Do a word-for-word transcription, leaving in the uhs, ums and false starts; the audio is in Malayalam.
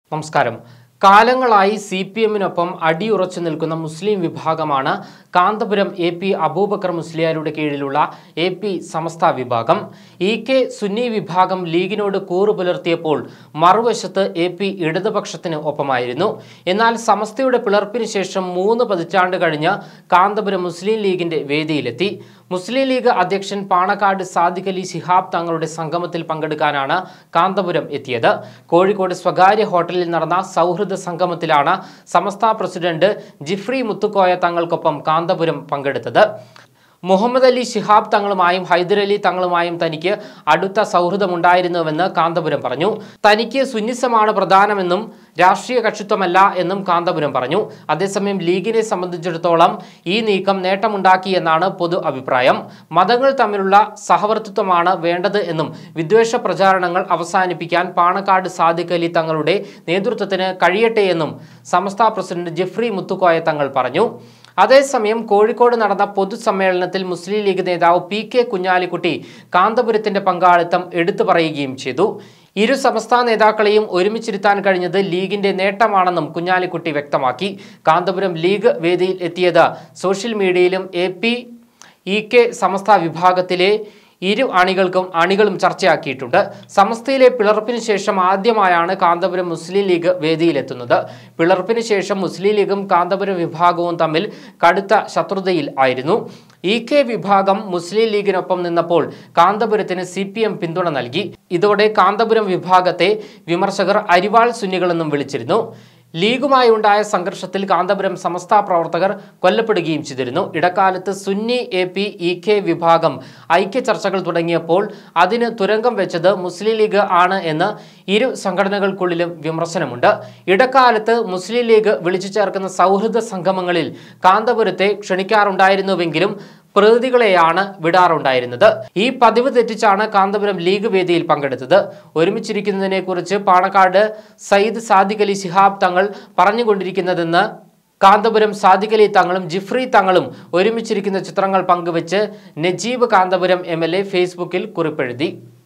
നമസ്കാരം. കാലങ്ങളായി സി പി എമ്മിനൊപ്പം അടിയുറച്ചു നിൽക്കുന്ന മുസ്ലിം വിഭാഗമാണ് കാന്തപുരം എ പി അബൂബക്കർ മുസ്ലിയാരുടെ കീഴിലുള്ള എ പി സമസ്ത വിഭാഗം. ഇ കെ സുന്നി വിഭാഗം ലീഗിനോട് കൂറു പുലർത്തിയപ്പോൾ മറുവശത്ത് എ പി ഇടതുപക്ഷത്തിന് ഒപ്പമായിരുന്നു. എന്നാൽ സമസ്തയുടെ പിളർപ്പിന് ശേഷം മൂന്ന് പതിറ്റാണ്ട് കഴിഞ്ഞ് കാന്തപുരം മുസ്ലിം ലീഗിന്റെ വേദിയിലെത്തി. മുസ്ലിം ലീഗ് അധ്യക്ഷൻ പാണക്കാട് സാദിഖ് അലി ശിഹാബ് തങ്ങളുടെ സംഗമത്തിൽ പങ്കെടുക്കാനാണ് കാന്തപുരം എത്തിയത്. കോഴിക്കോട് സ്വകാര്യ ഹോട്ടലിൽ നടന്ന സൗഹൃദ സംഗമത്തിലാണ് സമസ്ത പ്രസിഡന്റ് ജിഫ്രി മുത്തുക്കോയ തങ്ങൾക്കൊപ്പം കാന്തപുരം പങ്കെടുത്തത്. മുഹമ്മദ് അലി ശിഹാബ് തങ്ങളുമായും ഹൈദരലി തങ്ങളുമായും തനിക്ക് അടുത്ത സൗഹൃദമുണ്ടായിരുന്നുവെന്ന് കാന്തപുരം പറഞ്ഞു. തനിക്ക് സുന്നിസമാണ് പ്രധാനമെന്നും രാഷ്ട്രീയ കക്ഷിത്വമല്ല എന്നും കാന്തപുരം പറഞ്ഞു. അതേസമയം ലീഗിനെ സംബന്ധിച്ചിടത്തോളം ഈ നീക്കം നേട്ടമുണ്ടാക്കിയെന്നാണ് പൊതു അഭിപ്രായം. മതങ്ങൾ തമ്മിലുള്ള സഹവർത്തിത്വമാണ് വേണ്ടത് എന്നും വിദ്വേഷ പ്രചാരണങ്ങൾ അവസാനിപ്പിക്കാൻ പാണക്കാട് സാദിഖ് അലി തങ്ങളുടെ നേതൃത്വത്തിന് കഴിയട്ടെ എന്നും സമസ്ത പ്രസിഡന്റ് ജിഫ്രി മുത്തുക്കോയ തങ്ങൾ പറഞ്ഞു. അതേസമയം കോഴിക്കോട് നടന്ന പൊതുസമ്മേളനത്തിൽ മുസ്ലിം ലീഗ് നേതാവ് പി കെ കുഞ്ഞാലിക്കുട്ടി കാന്തപുരത്തിന്റെ പങ്കാളിത്തം എടുത്തു പറയുകയും ചെയ്തു. ഇരു സമസ്ത നേതാക്കളെയും ഒരുമിച്ചിരുത്താൻ കഴിഞ്ഞത് ലീഗിന്റെ നേട്ടമാണെന്നും കുഞ്ഞാലിക്കുട്ടി വ്യക്തമാക്കി. കാന്തപുരം ലീഗ് വേദിയിൽ എത്തിയത് സോഷ്യൽ മീഡിയയിലും A P E K Samastha വിഭാഗത്തിലെ ഇരു അണികൾക്കും അണികളും ചർച്ചയാക്കിയിട്ടുണ്ട്. സമസ്തയിലെ പിളർപ്പിന് ശേഷം ആദ്യമായാണ് കാന്തപുരം മുസ്ലിം ലീഗ് വേദിയിലെത്തുന്നത്. പിളർപ്പിന് ശേഷം മുസ്ലിം ലീഗും കാന്തപുരം വിഭാഗവും തമ്മിൽ കടുത്ത ശത്രുതയിൽ ആയിരുന്നു. ഇ കെ വിഭാഗം മുസ്ലിം ലീഗിനൊപ്പം നിന്നപ്പോൾ കാന്തപുരത്തിന് സി പി എം പിന്തുണ നൽകി. ഇതോടെ കാന്തപുരം വിഭാഗത്തെ വിമർശകർ അരിവാൾ സുന്നികളെന്നും വിളിച്ചിരുന്നു. ലീഗുമായി ഉണ്ടായ സംഘർഷത്തിൽ കാന്തപുരം സമസ്ത പ്രവർത്തകർ കൊല്ലപ്പെടുകയും ചെയ്തിരുന്നു. ഇടക്കാലത്ത് Sunni A P E K വിഭാഗം ഐക്യ ചർച്ചകൾ തുടങ്ങിയപ്പോൾ അതിന് തുരങ്കം വെച്ചത് മുസ്ലിം ലീഗ് ആണ് എന്ന് ഇരു സംഘടനകൾക്കുള്ളിലും വിമർശനമുണ്ട്. ഇടക്കാലത്ത് മുസ്ലിം ലീഗ് വിളിച്ചു ചേർക്കുന്ന സൗഹൃദ സംഗമങ്ങളിൽ കാന്തപുരത്തെ ക്ഷണിക്കാറുണ്ടായിരുന്നുവെങ്കിലും പ്രതിനിധികളെയാണ് വിടാറുണ്ടായിരുന്നത്. ഈ പതിവ് തെറ്റിച്ചാണ് കാന്തപുരം ലീഗ് വേദിയിൽ പങ്കെടുത്തത്. ഒരുമിച്ചിരിക്കുന്നതിനെ കുറിച്ച് പാണക്കാട് സയ്യിദ് സാദിഖ് അലി ശിഹാബ് തങ്ങൾ പറഞ്ഞുകൊണ്ടിരിക്കുന്നതെന്ന് കാന്തപുരം സാദിഖ് അലി തങ്ങളും ജിഫ്രി തങ്ങളും ഒരുമിച്ചിരിക്കുന്ന ചിത്രങ്ങൾ പങ്കുവെച്ച് Najeeb Kanthapuram M L A ഫേസ്ബുക്കിൽ കുറിപ്പെഴുതി.